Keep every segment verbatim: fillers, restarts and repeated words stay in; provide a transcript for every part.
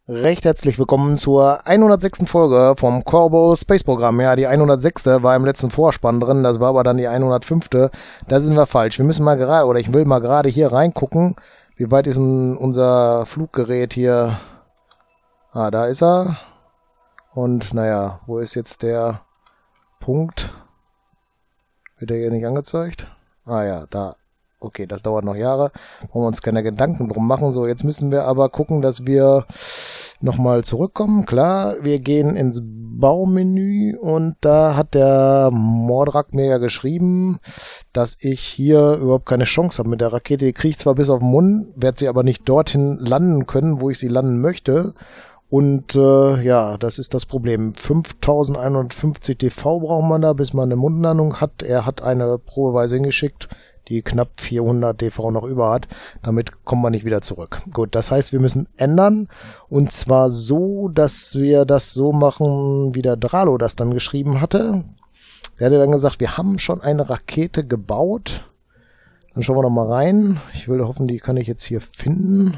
Recht herzlich willkommen zur hundertsechsten Folge vom Kerbal Space Programm. Ja, die hundertsechste war im letzten Vorspann drin, das war aber dann die hundertfünfte. Da sind wir falsch. Wir müssen mal gerade, oder ich will mal gerade hier reingucken, wie weit ist denn unser Fluggerät hier? Ah, da ist er. Und naja, wo ist jetzt der Punkt? Wird der hier nicht angezeigt? Ah ja, da. Okay, das dauert noch Jahre. Wollen wir uns keine Gedanken drum machen. So, jetzt müssen wir aber gucken, dass wir nochmal zurückkommen. Klar, wir gehen ins Baumenü und da hat der Mordrak mir ja geschrieben, dass ich hier überhaupt keine Chance habe mit der Rakete. Die kriege ich zwar bis auf den Mund, werde sie aber nicht dorthin landen können, wo ich sie landen möchte. Und äh, ja, das ist das Problem. fünftausendeinhundertfünfzig D V braucht man da, bis man eine Mundlandung hat. Er hat eine probeweise hingeschickt, die knapp vierhundert D V noch über hat. Damit kommen wir nicht wieder zurück. Gut, das heißt, wir müssen ändern. Und zwar so, dass wir das so machen, wie der Dralo das dann geschrieben hatte. Der hatte dann gesagt, wir haben schon eine Rakete gebaut. Dann schauen wir noch mal rein. Ich will hoffen, die kann ich jetzt hier finden.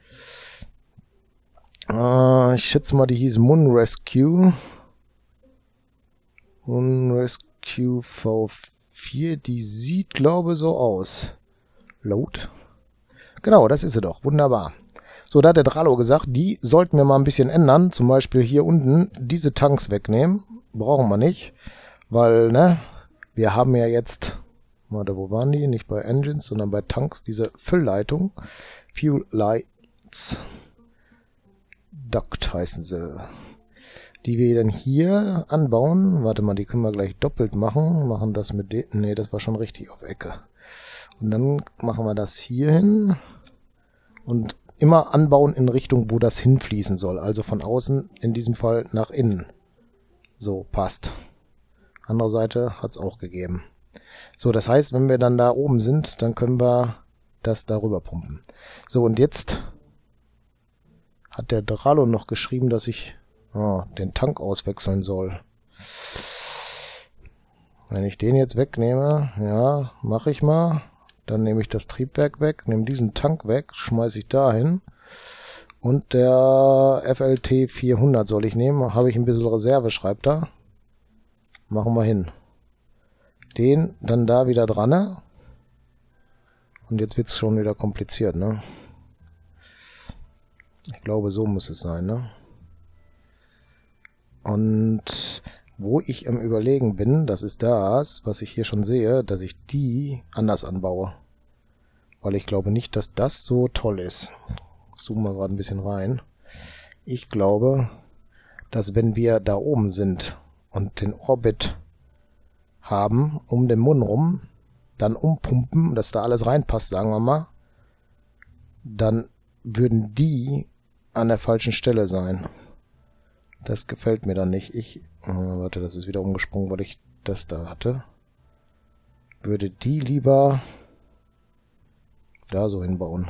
Uh, ich schätze mal, die hieß Moon Rescue. Moon Rescue V vier, die sieht, glaube ich, so aus. Load. Genau, das ist sie doch. Wunderbar. So, da hat der Dralo gesagt, die sollten wir mal ein bisschen ändern. Zum Beispiel hier unten diese Tanks wegnehmen. Brauchen wir nicht. Weil, ne, wir haben ja jetzt, warte, wo waren die? Nicht bei Engines, sondern bei Tanks. Diese Füllleitung. Fuel Lights. Duct heißen sie. Die wir dann hier anbauen. Warte mal, die können wir gleich doppelt machen. Machen das mit dem. Ne, das war schon richtig auf Ecke. Und dann machen wir das hier hin. Und immer anbauen in Richtung, wo das hinfließen soll. Also von außen, in diesem Fall nach innen. So, passt. Andere Seite hat es auch gegeben. So, das heißt, wenn wir dann da oben sind, dann können wir das darüber pumpen. So, und jetzt hat der Dralo noch geschrieben, dass ich oh, den Tank auswechseln soll. Wenn ich den jetzt wegnehme, ja, mache ich mal. Dann nehme ich das Triebwerk weg, nehme diesen Tank weg, schmeiße ich dahin. Und der F L T vierhundert soll ich nehmen. Habe ich ein bisschen Reserve, schreibt er. Machen wir hin. Den dann da wieder dran. Ne? Und jetzt wird es schon wieder kompliziert, ne? Ich glaube, so muss es sein, ne? Und wo ich am Überlegen bin, das ist das, was ich hier schon sehe, dass ich die anders anbaue. Weil ich glaube nicht, dass das so toll ist. Ich zoome mal gerade ein bisschen rein. Ich glaube, dass wenn wir da oben sind und den Orbit haben, um den Mund rum, dann umpumpen, dass da alles reinpasst, sagen wir mal, dann würden die an der falschen Stelle sein. Das gefällt mir dann nicht. Ich, äh, warte, das ist wieder umgesprungen, weil ich das da hatte. Würde die lieber da so hinbauen.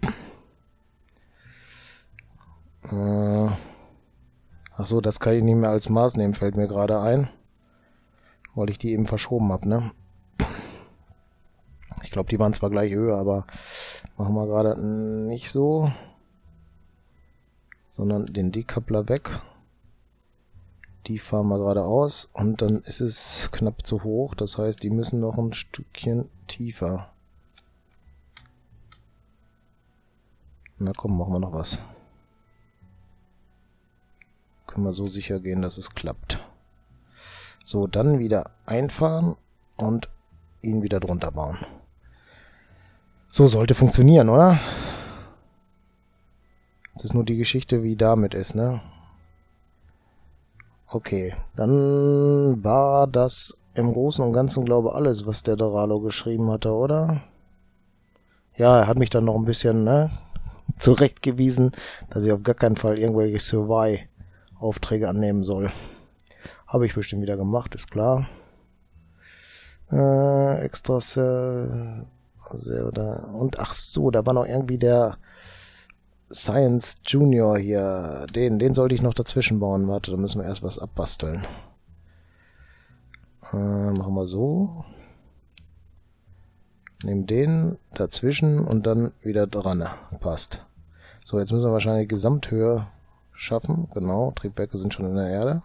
Äh, ach so, das kann ich nicht mehr als Maß nehmen, fällt mir gerade ein. Weil ich die eben verschoben habe, ne? Ich glaube, die waren zwar gleich höher, aber machen wir gerade nicht so. Sondern den Decoupler weg. Die fahren wir gerade aus und dann ist es knapp zu hoch. Das heißt, die müssen noch ein Stückchen tiefer. Na komm, machen wir noch was. Können wir so sicher gehen, dass es klappt. So, dann wieder einfahren und ihn wieder drunter bauen. So sollte funktionieren, oder? Das ist nur die Geschichte, wie damit ist, ne? Okay, dann war das im Großen und Ganzen, glaube ich, alles, was der Dralo geschrieben hatte, oder? Ja, er hat mich dann noch ein bisschen, ne, zurechtgewiesen, dass ich auf gar keinen Fall irgendwelche Survey-Aufträge annehmen soll. Habe ich bestimmt wieder gemacht, ist klar. Äh, Extras, äh, und ach so, da war noch irgendwie der Science Junior hier. Den, den sollte ich noch dazwischen bauen. Warte, da müssen wir erst was abbasteln. Äh, machen wir so. Nehmen den dazwischen und dann wieder dran. Passt. So, jetzt müssen wir wahrscheinlich Gesamthöhe schaffen. Genau, Triebwerke sind schon in der Erde.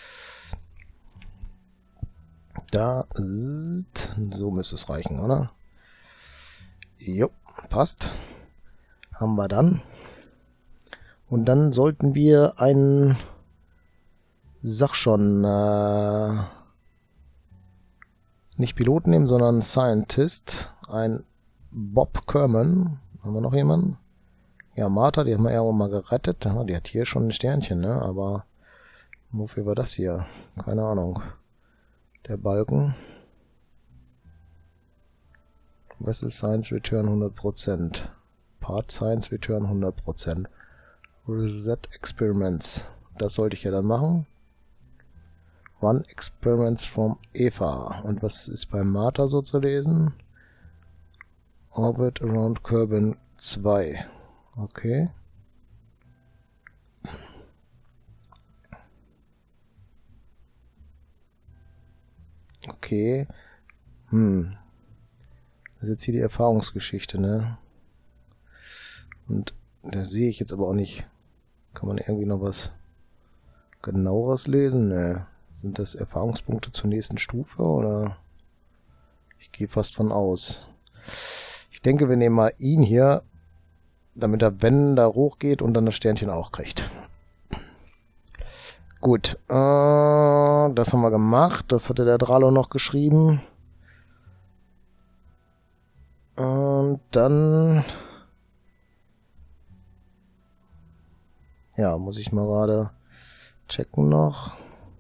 Da, so müsste es reichen, oder? Jo, passt. Haben wir dann. Und dann sollten wir einen, sag schon, äh, nicht Piloten nehmen, sondern Scientist. Ein Bob Kerman. Haben wir noch jemanden? Ja, Martha, die haben wir ja auch mal gerettet. Die hat hier schon ein Sternchen, ne? Aber wofür war das hier? Keine Ahnung. Der Balken. Was ist Science Return hundert Prozent? Part Science Return hundert Prozent. Reset Experiments. Das sollte ich ja dann machen. Run Experiments from Eva. Und was ist bei Martha so zu lesen? Orbit around Kerbin zwei. Okay. Okay. Hm. Das ist jetzt hier die Erfahrungsgeschichte, ne? Und da sehe ich jetzt aber auch nicht. Kann man irgendwie noch was genaueres lesen? Ne. Sind das Erfahrungspunkte zur nächsten Stufe, oder? Ich gehe fast von aus. Ich denke, wir nehmen mal ihn hier, damit er, wenn, da hochgeht und dann das Sternchen auch kriegt. Gut, äh, das haben wir gemacht. Das hatte der Dralo noch geschrieben. Und dann... Ja, muss ich mal gerade checken noch.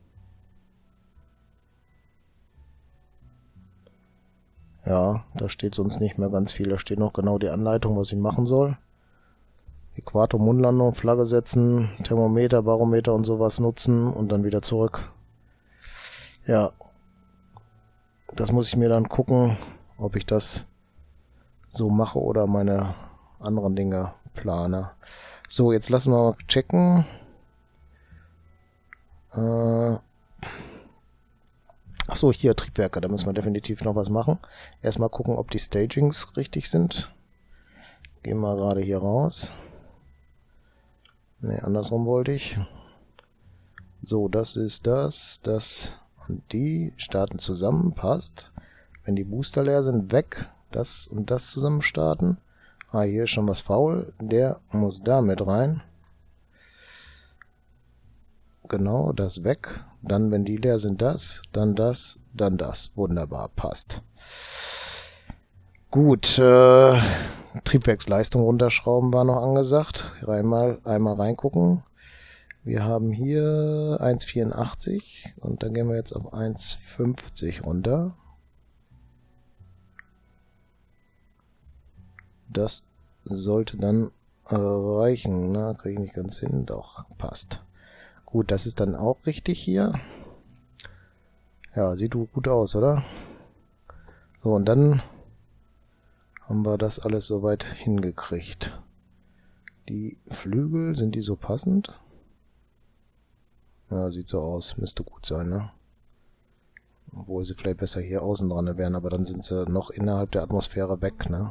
Ja, da steht sonst nicht mehr ganz viel. Da steht noch genau die Anleitung, was ich machen soll. Äquator, Mondlandung, Flagge setzen, Thermometer, Barometer und sowas nutzen und dann wieder zurück. Ja, das muss ich mir dann gucken, ob ich das so mache oder meine anderen Dinge plane. So, jetzt lassen wir mal checken. Äh... Achso, hier Triebwerke, da müssen wir definitiv noch was machen. Erstmal gucken, ob die Stagings richtig sind. Gehen wir gerade hier raus. Ne, andersrum wollte ich. So, das ist das, das und die starten zusammen, passt. Wenn die Booster leer sind, weg. Das und das zusammen starten. Ah, hier ist schon was faul. Der muss da mit rein. Genau, das weg. Dann, wenn die leer sind, das, dann das, dann das. Wunderbar, passt. Gut, äh, Triebwerksleistung runterschrauben war noch angesagt. Einmal, einmal reingucken. Wir haben hier eins Komma vierundachtzig und dann gehen wir jetzt auf eins Komma fünfzig runter. Das sollte dann reichen. Na, kriege ich nicht ganz hin. Doch, passt. Gut, das ist dann auch richtig hier. Ja, sieht gut aus, oder? So, und dann haben wir das alles soweit hingekriegt. Die Flügel, sind die so passend? Ja, sieht so aus. Müsste gut sein, ne? Obwohl sie vielleicht besser hier außen dran wären, aber dann sind sie noch innerhalb der Atmosphäre weg, ne?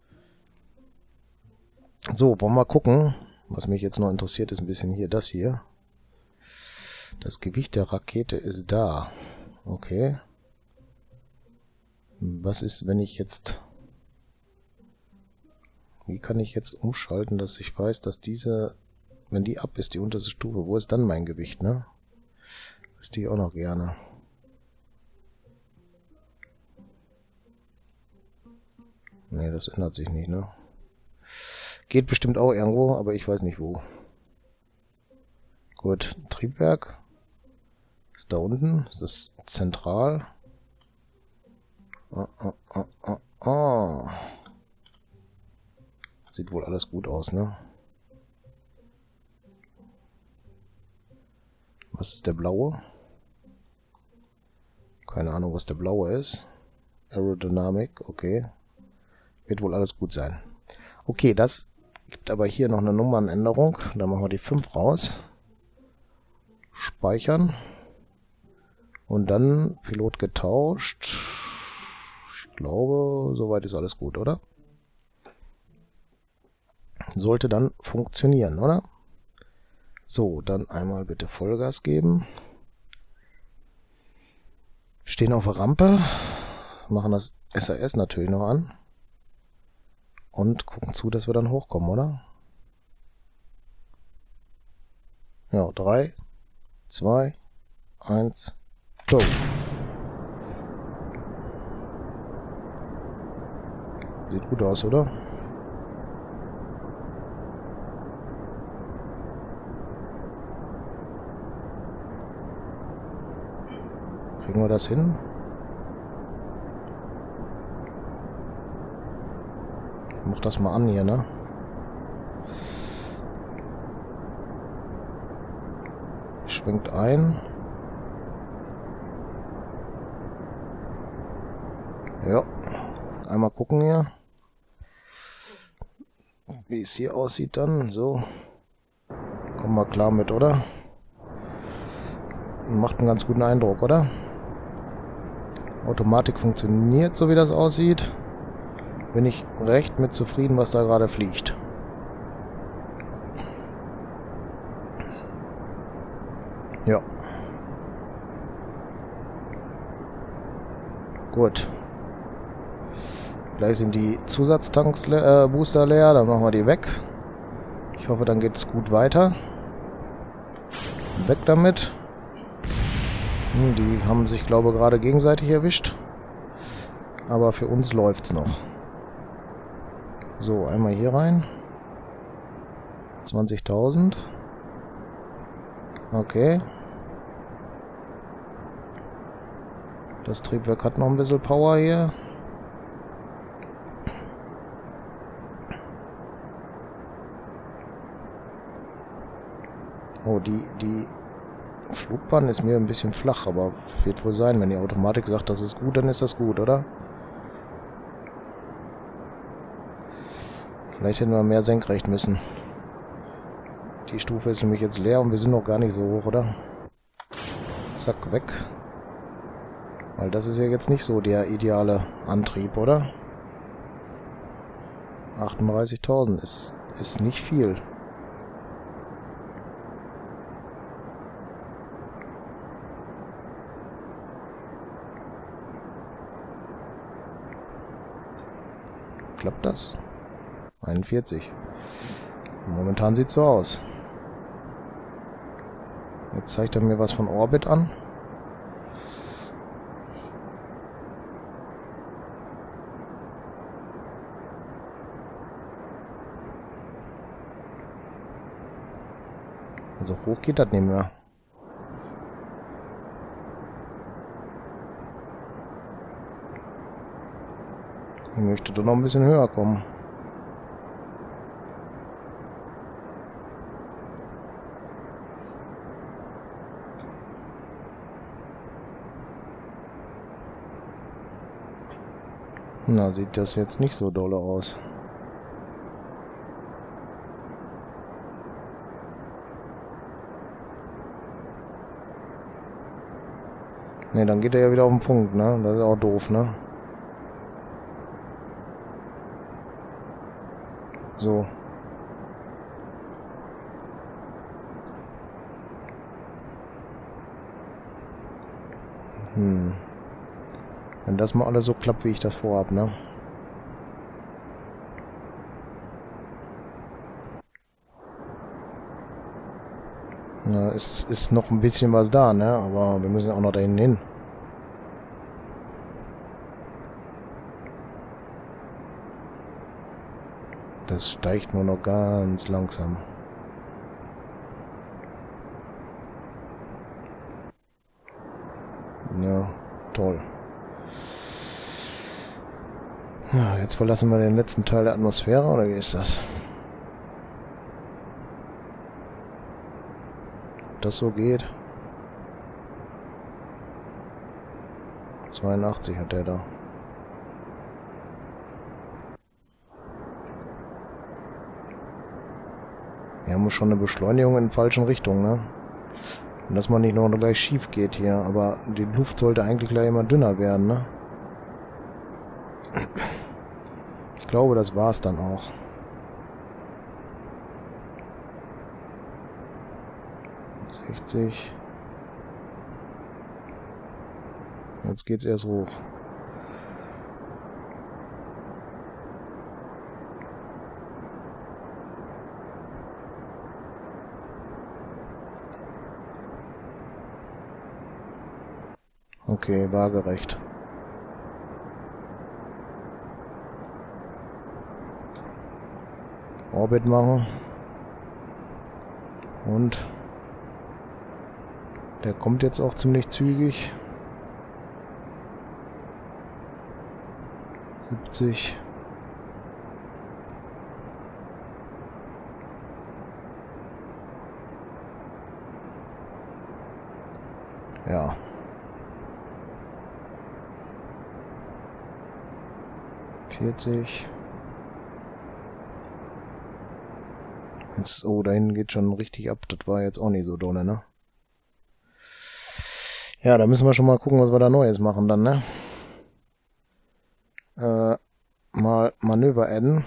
So, wollen wir mal gucken. Was mich jetzt noch interessiert, ist ein bisschen hier das hier. Das Gewicht der Rakete ist da. Okay. Was ist, wenn ich jetzt... Wie kann ich jetzt umschalten, dass ich weiß, dass diese... Wenn die ab ist, die unterste Stufe, wo ist dann mein Gewicht, ne? Wüsste ich auch noch gerne. Ne, das ändert sich nicht, ne? Geht bestimmt auch irgendwo, aber ich weiß nicht wo. Gut, Triebwerk. Ist da unten. Ist das zentral? Oh, oh, oh, oh, oh. Sieht wohl alles gut aus, ne? Was ist der blaue? Keine Ahnung, was der blaue ist. Aerodynamik, okay. Wird wohl alles gut sein. Okay, das gibt aber hier noch eine Nummernänderung. Da machen wir die fünf raus. Speichern. Und dann Pilot getauscht. Ich glaube, soweit ist alles gut, oder? Sollte dann funktionieren, oder? So, dann einmal bitte Vollgas geben. Stehen auf der Rampe, machen das S A S natürlich noch an und gucken zu, dass wir dann hochkommen, oder? Ja, drei, zwei, eins, go! Sieht gut aus, oder? Kriegen wir das hin? Ich mach das mal an hier, ne? Schwenkt ein. Ja. Einmal gucken hier. Wie es hier aussieht dann. So. Kommen wir klar mit, oder? Macht einen ganz guten Eindruck, oder? Automatik funktioniert, so wie das aussieht. Bin ich recht mit zufrieden, was da gerade fliegt. Ja. Gut. Gleich sind die Zusatztanks le äh, Booster leer, dann machen wir die weg. Ich hoffe, dann geht es gut weiter. Weg damit. Hm, die haben sich, glaube ich, gerade gegenseitig erwischt. Aber für uns läuft's noch. So, einmal hier rein. zwanzigtausend. Okay. Das Triebwerk hat noch ein bisschen Power hier. Oh, die, die Flugbahn ist mir ein bisschen flach, aber wird wohl sein. Wenn die Automatik sagt, das ist gut, dann ist das gut, oder? Vielleicht hätten wir mehr senkrecht müssen. Die Stufe ist nämlich jetzt leer und wir sind noch gar nicht so hoch, oder? Zack, weg. Weil das ist ja jetzt nicht so der ideale Antrieb, oder? achtunddreißigtausend ist, ist nicht viel. Klappt das? einundvierzig. Momentan sieht es so aus. Jetzt zeigt er mir was von Orbit an. Also hoch geht das nicht mehr. Ich möchte doch noch ein bisschen höher kommen. Na, sieht das jetzt nicht so dolle aus. Ne, dann geht er ja wieder auf den Punkt, ne? Das ist auch doof, ne? So. Hm. Wenn das mal alles so klappt, wie ich das vorhab, ne? Na, es ist noch ein bisschen was da, ne? Aber wir müssen auch noch dahin hin. Das steigt nur noch ganz langsam. Ja, toll. Ja, jetzt verlassen wir den letzten Teil der Atmosphäre, oder wie ist das? Ob das so geht? zweiundachtzig hat der da. Wir haben schon eine Beschleunigung in falschen Richtungen, ne? Und dass man nicht noch gleich schief geht hier, aber die Luft sollte eigentlich gleich immer dünner werden, ne? Ich glaube, das war's dann auch. sechzig. Jetzt geht's erst hoch. Okay, waagerecht. Orbit machen. Und der kommt jetzt auch ziemlich zügig. siebzig. Ja. vierzig. Jetzt, oh, dahin geht schon richtig ab. Das war jetzt auch nicht so dolle, ne? Ja, da müssen wir schon mal gucken, was wir da Neues machen dann, ne? Äh, mal Manöver adden.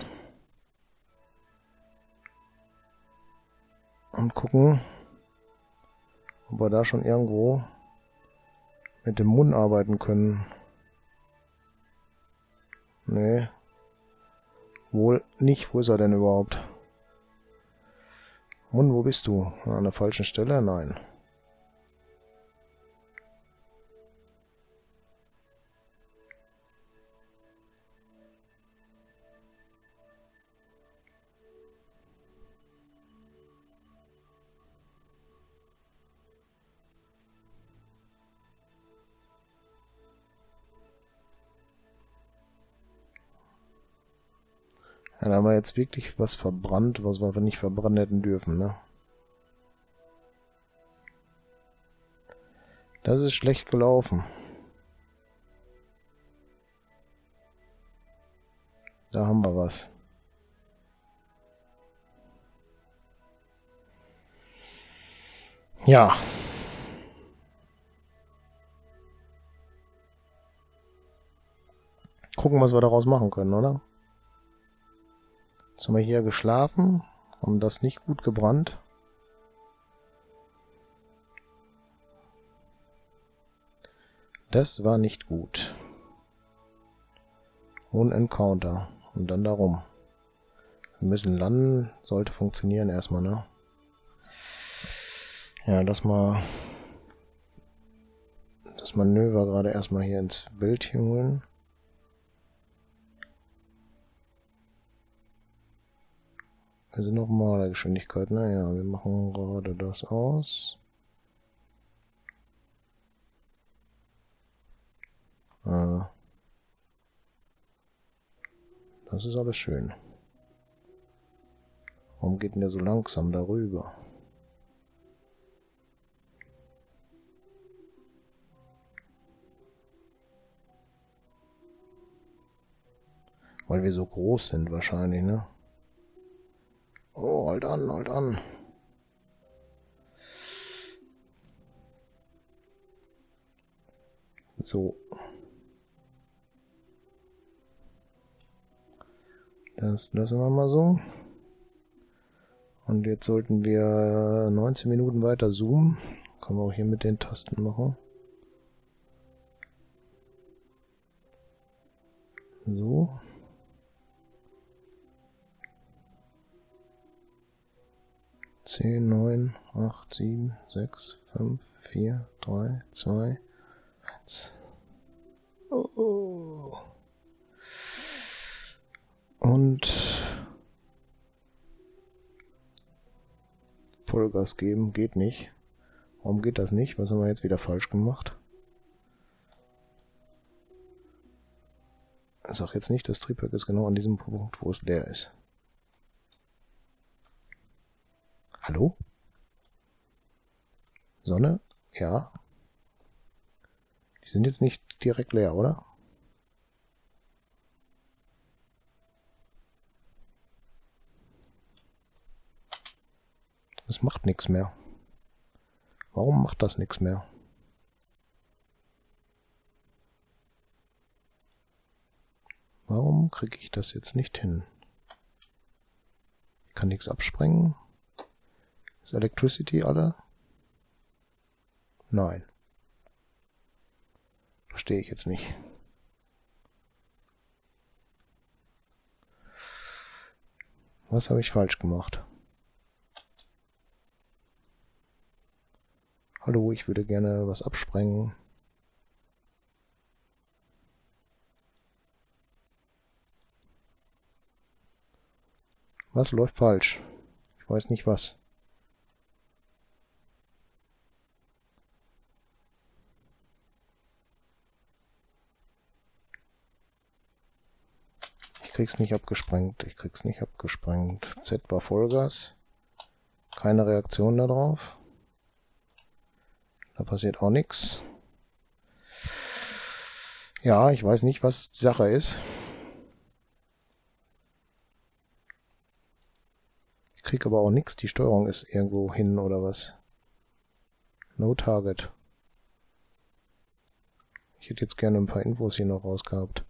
Und gucken, ob wir da schon irgendwo mit dem Mund arbeiten können. Nee. Wohl nicht. Wo ist er denn überhaupt? Mund, wo bist du? An der falschen Stelle? Nein. Ja, da haben wir jetzt wirklich was verbrannt, was wir nicht verbrennen hätten dürfen, ne? Das ist schlecht gelaufen. Da haben wir was. Ja. Gucken, was wir daraus machen können, oder? Jetzt haben wir hier geschlafen, haben das nicht gut gebrannt. Das war nicht gut. Und Encounter. Und dann darum. Wir müssen landen. Sollte funktionieren erstmal, ne? Ja, lass mal das Manöver gerade erstmal hier ins Bild holen. Also normale Geschwindigkeit, naja, wir machen gerade das aus. Ah. Das ist alles schön. Warum geht denn der so langsam darüber? Weil wir so groß sind wahrscheinlich, ne? Oh, halt an, halt an. So. Das lassen wir mal so. Und jetzt sollten wir neunzehn Minuten weiter zoomen. Können wir auch hier mit den Tasten machen. So. zehn, neun, acht, sieben, sechs, fünf, vier, drei, zwei, eins. Oh, oh. Und Vollgas geben geht nicht. Warum geht das nicht? Was haben wir jetzt wieder falsch gemacht? Ich sag jetzt nicht, das Triebwerk ist genau an diesem Punkt, wo es leer ist. Hallo? Sonne? Ja. Die sind jetzt nicht direkt leer, oder? Das macht nichts mehr. Warum macht das nichts mehr? Warum kriege ich das jetzt nicht hin? Ich kann nichts absprengen. Ist Electricity alle? Nein. Verstehe ich jetzt nicht. Was habe ich falsch gemacht? Hallo, ich würde gerne was absprengen. Was läuft falsch? Ich weiß nicht was. Ich krieg's nicht abgesprengt. Ich krieg's nicht abgesprengt. Z war Vollgas. Keine Reaktion darauf. Da passiert auch nichts. Ja, ich weiß nicht, was die Sache ist. Ich krieg aber auch nichts. Die Steuerung ist irgendwo hin oder was. No Target. Ich hätte jetzt gerne ein paar Infos hier noch rausgehabt.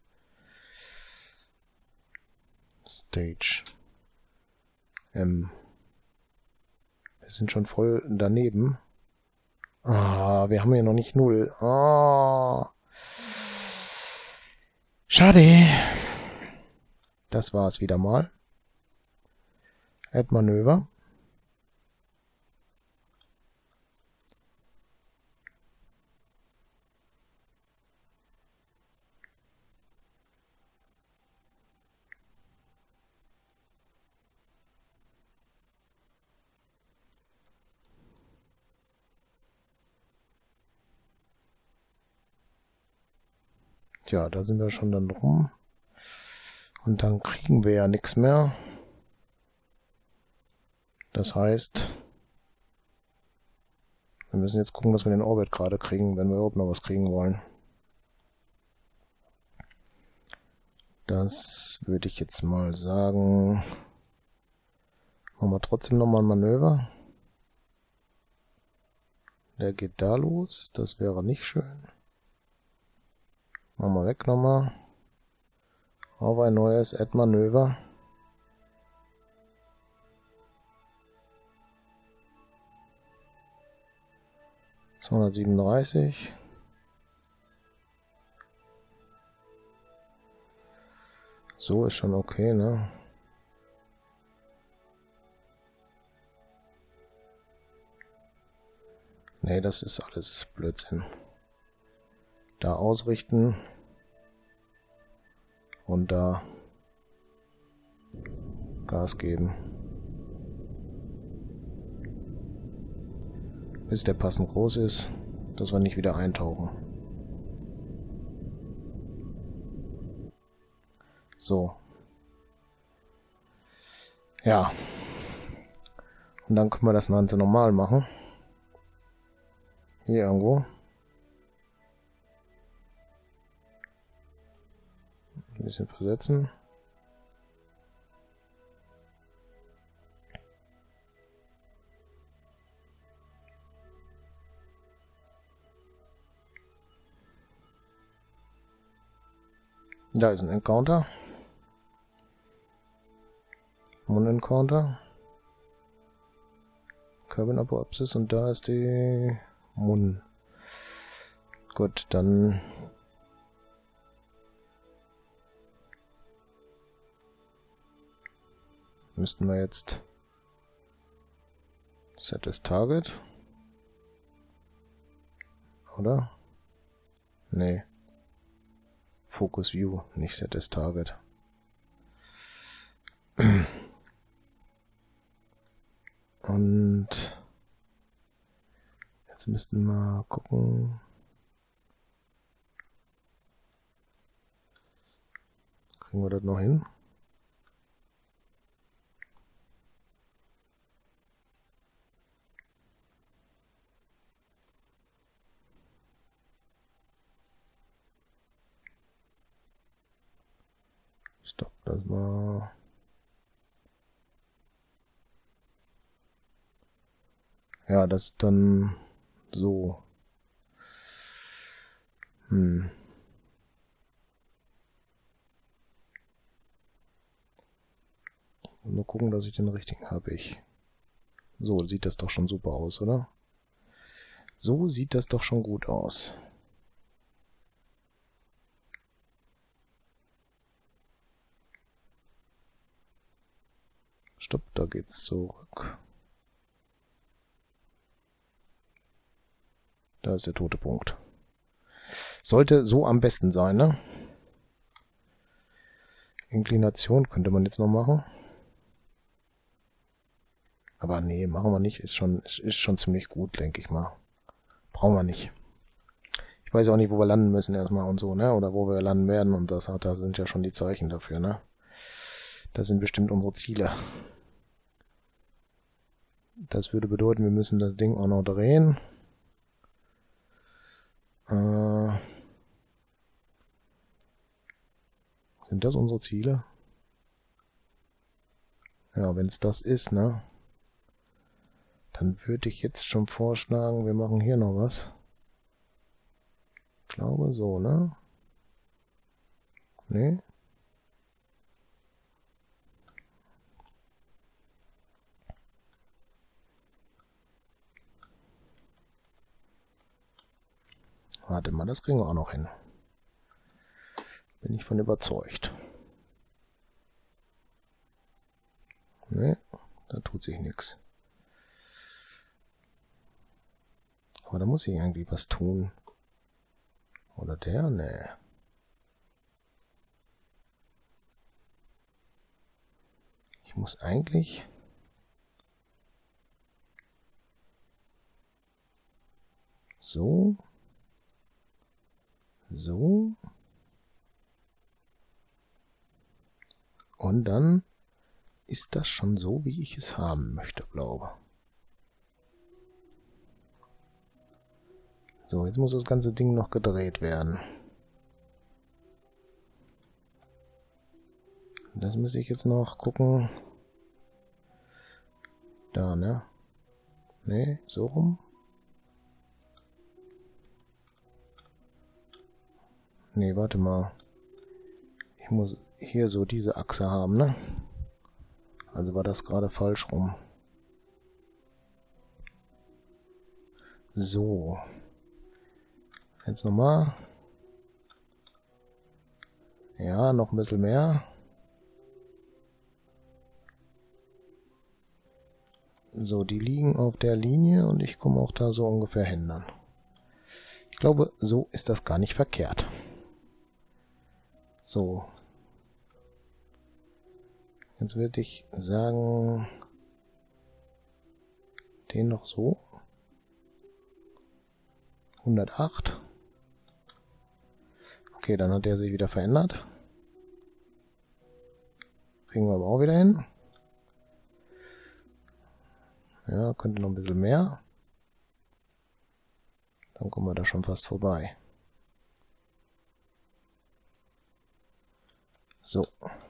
Stage. Ähm. Wir sind schon voll daneben. Ah, wir haben ja noch nicht null. Ah. Schade. Das war es wieder mal. Add Manöver. Tja, da sind wir schon dann rum. Und dann kriegen wir ja nichts mehr. Das heißt, wir müssen jetzt gucken, dass wir den Orbit gerade kriegen, wenn wir überhaupt noch was kriegen wollen. Das würde ich jetzt mal sagen. Machen wir trotzdem nochmal ein Manöver. Der geht da los. Das wäre nicht schön. Machen wir weg nochmal. Auf ein neues Add-Manöver. zweihundertsiebenunddreißig. So ist schon okay, ne? Ne, das ist alles Blödsinn. Da ausrichten. Und da Gas geben. Bis der passend groß ist, dass wir nicht wieder eintauchen. So. Ja. Und dann können wir das Ganze normal machen. Hier irgendwo. Ein bisschen versetzen. Da ist ein Encounter. Moon Encounter. Cabin Apoapsis und da ist die Moon. Gut, dann müssten wir jetzt Set as Target. Oder? Nee. Focus View, nicht Set as Target. Und jetzt müssten wir gucken. Kriegen wir das noch hin? Stopp, das war... Ja, das ist dann so. Hm. Nur gucken, dass ich den richtigen habe. Ich. So sieht das doch schon super aus, oder? So sieht das doch schon gut aus. Stopp, da geht's zurück. Da ist der tote Punkt. Sollte so am besten sein, ne? Inklination könnte man jetzt noch machen. Aber nee, machen wir nicht. Ist schon, ist, ist schon ziemlich gut, denke ich mal. Brauchen wir nicht. Ich weiß auch nicht, wo wir landen müssen erstmal und so, ne? Oder wo wir landen werden. Und das hat, da sind ja schon die Zeichen dafür, ne? Das sind bestimmt unsere Ziele. Das würde bedeuten, wir müssen das Ding auch noch drehen. Äh, sind das unsere Ziele? Ja, wenn es das ist, ne? Dann würde ich jetzt schon vorschlagen, wir machen hier noch was. Ich glaube so, ne? Nee? Warte mal, das kriegen wir auch noch hin. Bin ich von überzeugt. Ne, da tut sich nichts. Aber da muss ich irgendwie was tun. Oder der? Ne. Ich muss eigentlich... So... So. Und dann ist das schon so, wie ich es haben möchte, glaube. So, jetzt muss das ganze Ding noch gedreht werden. Das muss ich jetzt noch gucken. Da, ne? Ne, so rum. Nee, warte mal. Ich muss hier so diese Achse haben, ne? Also war das gerade falsch rum. So. Jetzt nochmal. Ja, noch ein bisschen mehr. So, die liegen auf der Linie und ich komme auch da so ungefähr hin dann. Ich glaube, so ist das gar nicht verkehrt. So. Jetzt würde ich sagen, den noch so. hundertacht. Okay, dann hat der sich wieder verändert. Kriegen wir aber auch wieder hin. Ja, könnte noch ein bisschen mehr. Dann kommen wir da schon fast vorbei. So.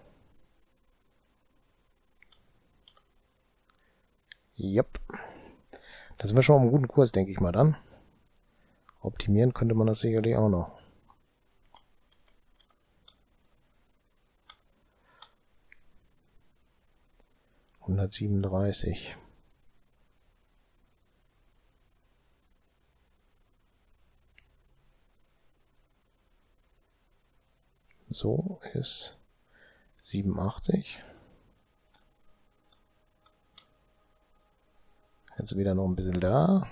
Yep. Da sind wir schon auf einem guten Kurs, denke ich mal dann. Optimieren könnte man das sicherlich auch noch. hundertsiebenunddreißig. So ist siebenundachtzig. Jetzt wieder noch ein bisschen da.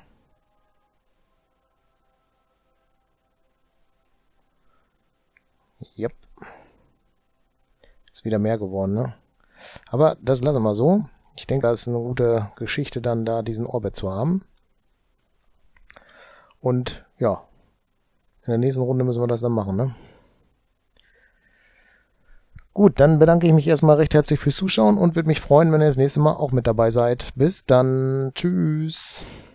Yep. Ist wieder mehr geworden, ne? Aber das lassen wir mal so. Ich denke, das ist eine gute Geschichte, dann da diesen Orbit zu haben. Und ja, in der nächsten Runde müssen wir das dann machen, ne? Gut, dann bedanke ich mich erstmal recht herzlich fürs Zuschauen und würde mich freuen, wenn ihr das nächste Mal auch mit dabei seid. Bis dann. Tschüss.